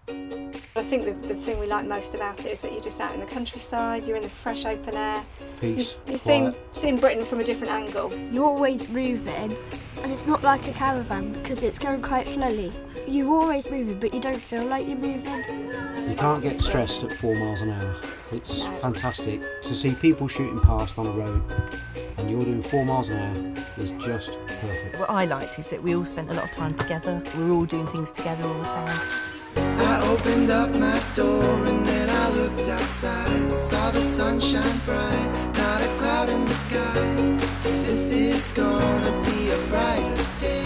I think the thing we like most about it is that you're just out in the countryside, you're in the fresh open air. Peace, You're seeing Britain from a different angle. You're always moving, and it's not like a caravan because it's going quite slowly. You're always moving, but you don't feel like you're moving. You can't get stressed at 4 miles an hour. It's fantastic to see people shooting past on a road and you're doing 4 miles an hour is just perfect. What I liked is that we all spent a lot of time together. We were all doing things together all the time. I opened up my door and then I looked outside. Saw the sunshine bright, not a cloud in the sky. This is gonna be a brighter day.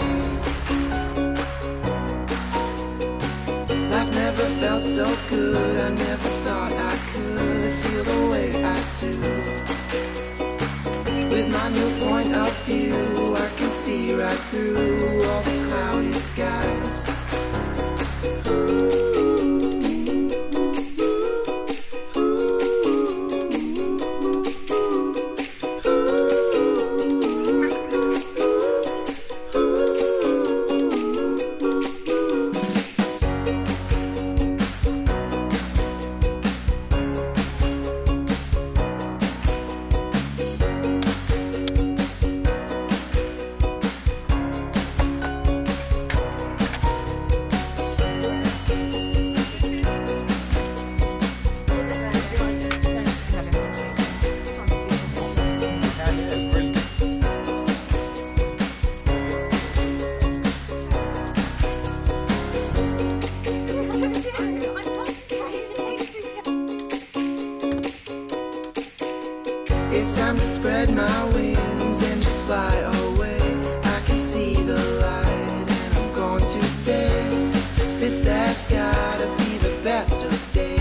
Life never felt so good, I never thought I could feel the way I do. With my new point of view, I can see right through all the cloudy skies. It's time to spread my wings and just fly away. I can see the light and I'm gone today. This has gotta be the best of days.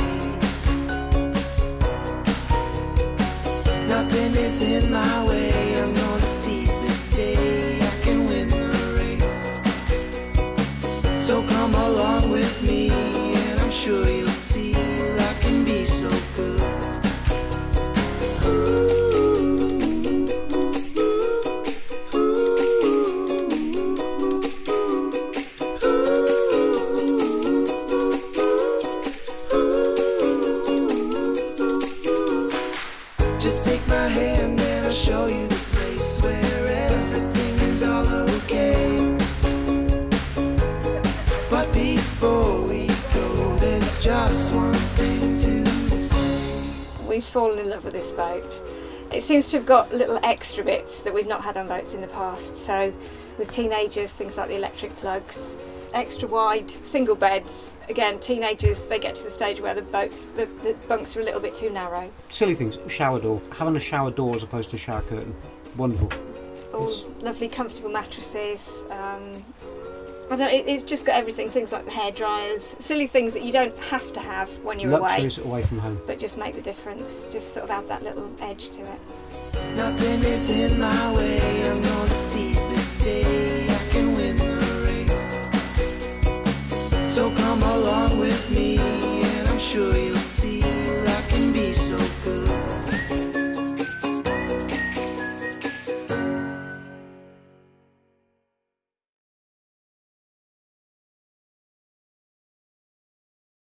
Nothing is in my way, I'm gonna seize the day. I can win the race. So come along with me and I'm sure you'll see life can be so good. Just take my hand and I'll show you the place where everything is all okay. But before we go, there's just one thing to say. We've fallen in love with this boat. It seems to have got little extra bits that we've not had on boats in the past. So with teenagers, things like the electric plugs, extra wide single beds. Again, teenagers, they get to the stage where the bunks are a little bit too narrow. Silly things, shower door. Having a shower door as opposed to a shower curtain, wonderful. All lovely, comfortable mattresses. I don't know, it's just got everything. Things like the hair dryers, silly things that you don't have to have when you're Luxuries away from home, but just make the difference. Just sort of add that little edge to it. Nothing is in my way, I'm gonna seize the day. I can win the race. So come along with me and I'm sure you'll